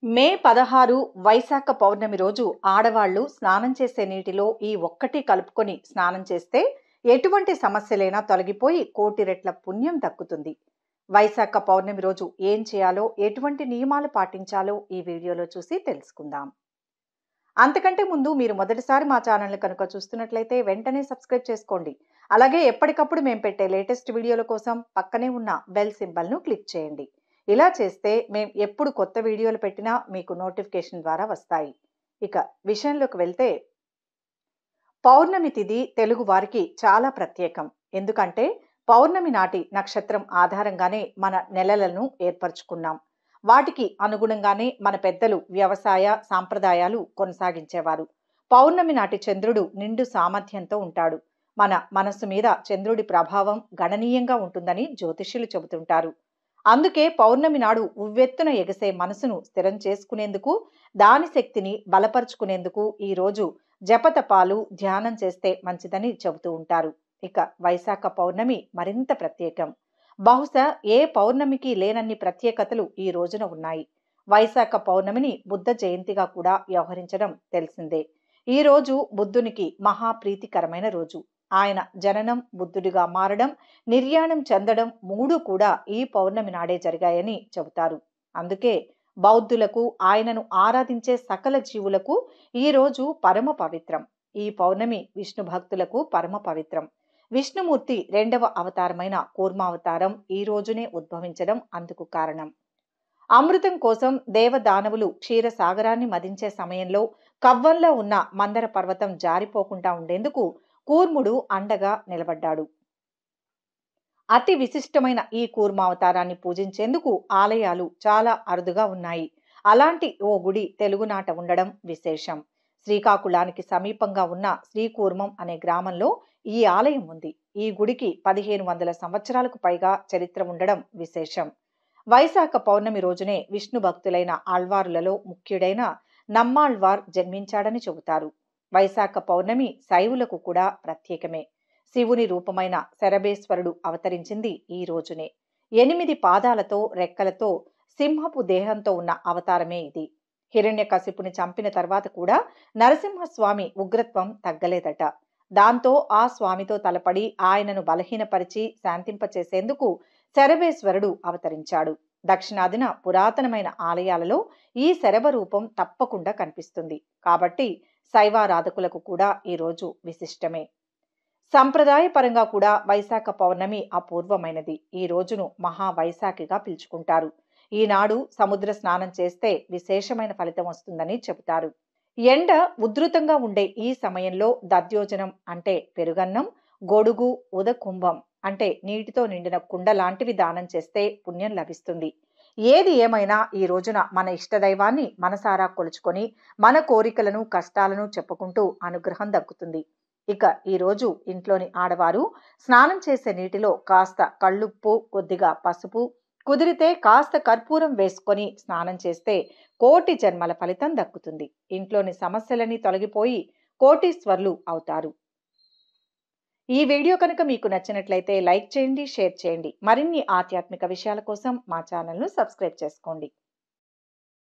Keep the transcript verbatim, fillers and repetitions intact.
మే పదహారు వైశాఖ పౌర్ణమి రోజు ఆడవాళ్లు స్నానం చేసే నీటిలో ఈ ఒక్కటి కలుపుకొని స్నానం చేస్తే ఎటువంటి సమస్యలైనా తొలగిపోయి కోటి రెట్ల పుణ్యం దక్కుతుంది. వైశాఖ పౌర్ణమి రోజు ఏం చేయాలో, ఎటువంటి నియమాలు పాటించాలో ఈ వీడియోలో చూసి తెలుసుకుందాం. అంతకంటే ముందు మీరు మొదటిసారి మా ఛానల్ని కనుక చూస్తున్నట్లయితే వెంటనే సబ్స్క్రైబ్ చేసుకోండి. అలాగే ఎప్పటికప్పుడు మేము పెట్టే లేటెస్ట్ వీడియోల కోసం పక్కనే ఉన్న బెల్ సింబల్ను క్లిక్ చేయండి. ఇలా చేస్తే మేము ఎప్పుడు కొత్త వీడియోలు పెట్టినా మీకు నోటిఫికేషన్ ద్వారా వస్తాయి. ఇక విషయంలోకి వెళ్తే, పౌర్ణమి తిథి తెలుగు వారికి చాలా ప్రత్యేకం. ఎందుకంటే పౌర్ణమి నాటి నక్షత్రం ఆధారంగానే మన నెలలను ఏర్పరచుకున్నాం. వాటికి అనుగుణంగానే మన పెద్దలు వ్యవసాయ సాంప్రదాయాలు కొనసాగించేవారు. పౌర్ణమి నాటి చంద్రుడు నిండు సామర్థ్యంతో ఉంటాడు. మన మనస్సు మీద చంద్రుడి ప్రభావం గణనీయంగా ఉంటుందని జ్యోతిష్యులు చెబుతుంటారు. అందుకే పౌర్ణమి నాడు ఉవ్వెత్తున ఎగసే మనసును స్థిరం చేసుకునేందుకు, దాని శక్తిని బలపరుచుకునేందుకు ఈరోజు జపతపాలు ధ్యానం చేస్తే మంచిదని చెబుతూ ఉంటారు. ఇక వైశాఖ పౌర్ణమి మరింత ప్రత్యేకం. బహుశా ఏ పౌర్ణమికి లేనన్ని ప్రత్యేకతలు ఈ రోజున ఉన్నాయి. వైశాఖ పౌర్ణమిని బుద్ధ జయంతిగా కూడా వ్యవహరించడం తెలిసిందే. ఈ రోజు బుద్ధునికి మహాప్రీతికరమైన రోజు. ఆయన జననం, బుద్ధుడిగా మారడం, నిర్యాణం చెందడం మూడు కూడా ఈ పౌర్ణమి నాడే జరిగాయని చెబుతారు. అందుకే బౌద్ధులకు, ఆయనను ఆరాధించే సకల జీవులకు ఈ రోజు పరమ పవిత్రం. ఈ పౌర్ణమి విష్ణు భక్తులకు పరమ పవిత్రం. విష్ణుమూర్తి రెండవ అవతారమైన కూర్మావతారం ఈ రోజునే ఉద్భవించడం అందుకు కారణం. అమృతం కోసం దేవదానవులు క్షీరసాగరాన్ని మదించే సమయంలో కవ్వంలో ఉన్న మందర పర్వతం జారిపోకుండా ఉండేందుకు కూర్ముడు అండగా నిలబడ్డాడు. అతి విశిష్టమైన ఈ కూర్మావతారాన్ని పూజించేందుకు ఆలయాలు చాలా అరుదుగా ఉన్నాయి. అలాంటి ఓ గుడి తెలుగునాట ఉండడం విశేషం. శ్రీకాకుళానికి సమీపంగా ఉన్న శ్రీకూర్మం అనే గ్రామంలో ఈ ఆలయం ఉంది. ఈ గుడికి పదిహేను వందల సంవత్సరాలకు పైగా చరిత్ర ఉండడం విశేషం. వైశాఖ పౌర్ణమి రోజునే విష్ణు భక్తులైన ఆళ్వారులలో ముఖ్యుడైన నమ్మాళ్వార్ జన్మించాడని చెబుతారు. వైశాఖ పౌర్ణమి శైవులకు కూడా ప్రత్యేకమే. శివుని రూపమైన శరభేశ్వరుడు అవతరించింది ఈ రోజునే. ఎనిమిది పాదాలతో, రెక్కలతో, సింహపు దేహంతో ఉన్న అవతారమే ఇది. హిరణ్యకశిపుని చంపిన తర్వాత కూడా నరసింహస్వామి ఉగ్రత్వం తగ్గలేదట. దాంతో ఆ స్వామితో తలపడి ఆయనను బలహీనపరిచి శాంతింపచేసేందుకు శరభేశ్వరుడు అవతరించాడు. దక్షిణాదిన పురాతనమైన ఆలయాలలో ఈ శరభ రూపం తప్పకుండా కనిపిస్తుంది. కాబట్టి శైవారాధకులకు కూడా ఈరోజు విశిష్టమే. సంప్రదాయపరంగా కూడా వైశాఖ పౌర్ణమి అపూర్వమైనది. ఈ రోజును మహావైశాఖిగా పిలుచుకుంటారు. ఈనాడు సముద్ర స్నానం చేస్తే విశేషమైన ఫలితం వస్తుందని చెబుతారు. ఎండ ఉధృతంగా ఉండే ఈ సమయంలో దధ్యోజనం అంటే పెరుగన్నం, గొడుగు, ఉదకుంభం అంటే నీటితో నిండిన కుండ లాంటివి దానం చేస్తే పుణ్యం లభిస్తుంది. ఏది ఏమైనా ఈ రోజున మన ఇష్టదైవాన్ని మనసారా కొలుచుకొని మన కోరికలను, కష్టాలను చెప్పుకుంటూ అనుగ్రహం దక్కుతుంది. ఇక ఈరోజు ఇంట్లోని ఆడవారు స్నానం చేసే నీటిలో కాస్త కళ్ళుప్పు, కొద్దిగా పసుపు, కుదిరితే కాస్త కర్పూరం వేసుకొని స్నానం చేస్తే కోటి జన్మల ఫలితం దక్కుతుంది. ఇంట్లోని సమస్యలని తొలగిపోయి కోటీశ్వర్లు అవుతారు. ఈ వీడియో కనుక మీకు నచ్చినట్లయితే లైక్ చేయండి, షేర్ చేయండి. మరిన్ని ఆధ్యాత్మిక విషయాల కోసం మా ఛానల్ను సబ్స్క్రైబ్ చేసుకోండి.